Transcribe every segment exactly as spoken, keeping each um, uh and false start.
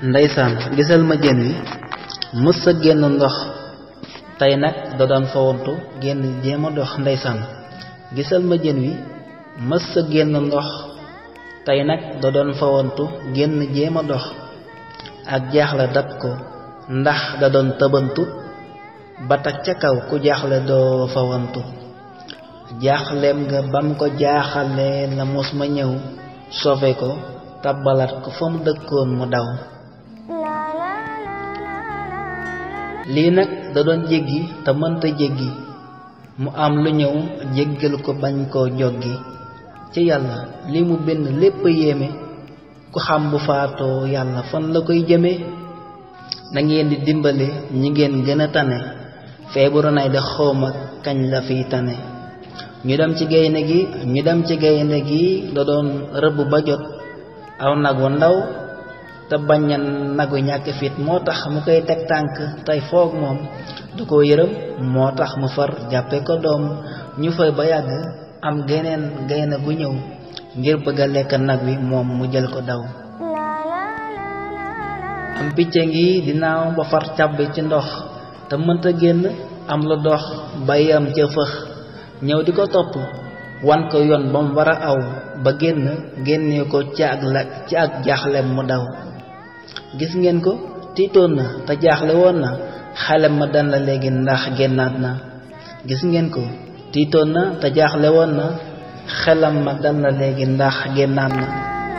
ndeysaan gisal ma jën wi mës sa génn ndox tey nag da doon fawantu génn jéema dox ndeysaan gisal ma jën wi mës sa génn ndox tey nag da doon fawantu génn jéema dox ak jaaxle dab ko ndax da doon tëbantu ba tak ca kaw ku jaaxle doo fawantu jaaxleem nga bam ko jaaxalee la mos ma ñëw sofe ko tabbalat ko fa mu dëkkoon mu daw lii nag da doon jéggi te mënta jéggi mu am lu ñëw jéggal ko bañ koo joggi ci yàlla li mu bind lépp yéeme ku xam bu faatoo yàlla fan la koy jëme na ngeen di dimbale ñi ngeen gën a tane feebaru nay da xawma kañ la fiy tane ñu dem ci gaynde gi ñu dem ci gaynde gi da doon rëbb ba jot aw nag wu ndaw te bañ a nagu ñàkk fit moo tax mu koy teg tànk tey foog moom du ko yërëm moo tax mu far jàppe ko doom ñu fay ba yàgg am geneen gaynde gu ñëw ngir bëgg a lekk nag wi moom mu jël ko daw am picc ngi dinaaw ba far càbbi ci ndox te mënta génn am lu dox bayam ca fëx ñëw di ko topp wan ko yoon ba mu war a aw ba génn génnee ko ci ak la ci ak jaaxlem mu daw gis ngeen ko tiitoon na te jaaxle woon na xelem ma dan la léegi ndax génnaat na gis ngeen ko tiitoon na te jaaxle woon na xelam ma dan la léegi ndax génnaat na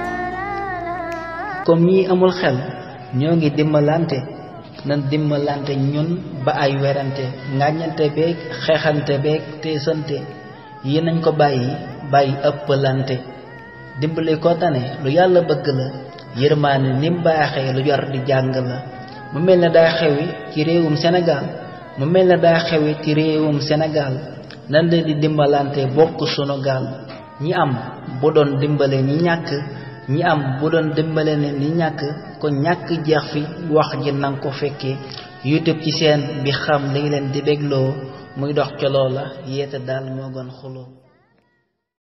comme ñi amul xel ñoo ngi dimbalante nan dimbalante ñun ba ay werante ngàññante beeg xeexante beeg te sante yi nañ ko bàyyi bàyyi ëppalante dimbali ko tane lu yàlla bëgg la yërmaane ni baaxee lu jar di jàng la mu mel ne daa xewi ci réewum Sénégal mu mel ne daa xewi ci réewum Sénégal nan la di dimbalante bokk sunu gaal ñi am bu doon dimbale ñi ñàkk ñi am bu doon dimbale ne ñi ñàkk ko ñàkk jeex fi wax ji nanga ko fekkee YouTube ci seen bi xam li leen di bégloo muy dox ca loola yeete daal moo gën xuloo